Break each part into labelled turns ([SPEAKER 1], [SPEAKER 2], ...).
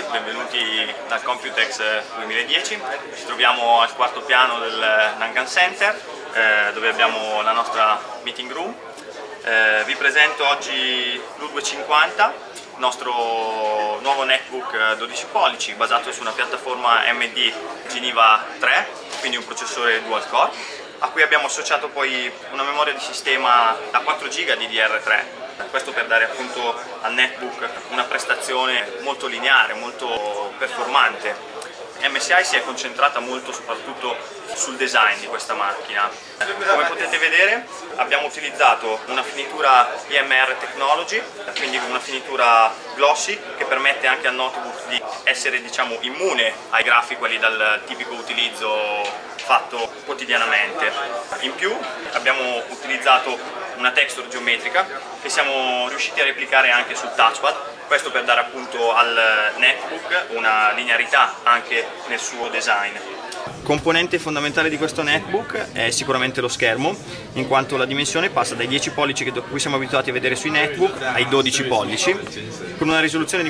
[SPEAKER 1] benvenuti dal Computex 2010. Ci troviamo al quarto piano del Nangan Center, dove abbiamo la nostra meeting room. Vi presento oggi l'U250, il nostro nuovo netbook 12 pollici basato su una piattaforma AMD Geneva 3, quindi un processore dual core, a cui abbiamo associato poi una memoria di sistema da 4 GB di DDR3. Questo per dare appunto al netbook una prestazione molto lineare, molto performante. MSI si è concentrata molto soprattutto sul design di questa macchina. Come potete vedere abbiamo utilizzato una finitura IMR Technology, quindi una finitura glossy che permette anche al notebook di essere immune ai grafi quelli dal tipico utilizzo fatto quotidianamente. In più abbiamo utilizzato una texture geometrica che siamo riusciti a replicare anche sul touchpad, questo per dare appunto al netbook una linearità anche nel suo design. Componente fondamentale di questo netbook è sicuramente lo schermo, in quanto la dimensione passa dai 10 pollici che siamo abituati a vedere sui netbook ai 12 pollici, con una risoluzione di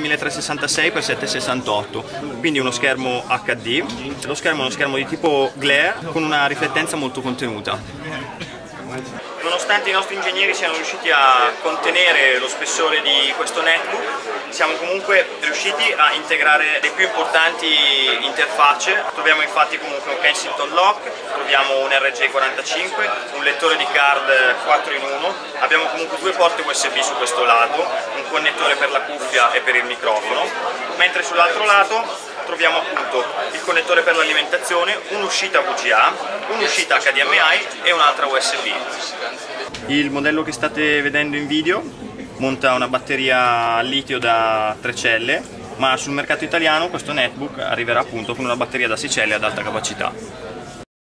[SPEAKER 1] 1366x768, quindi uno schermo HD. Lo schermo è uno schermo di tipo glare con una riflettenza molto contenuta. Nonostante i nostri ingegneri siano riusciti a contenere lo spessore di questo netbook, siamo comunque riusciti a integrare le più importanti interfacce. Troviamo infatti comunque un Kensington Lock, troviamo un RJ45, un lettore di card 4 in 1, abbiamo comunque due porte USB su questo lato, un connettore per la cuffia e per il microfono, mentre sull'altro lato troviamo appunto il connettore per l'alimentazione, un'uscita VGA, un'uscita HDMI e un'altra USB. Il modello che state vedendo in video monta una batteria a litio da 3 celle, ma sul mercato italiano questo netbook arriverà appunto con una batteria da 6 celle ad alta capacità.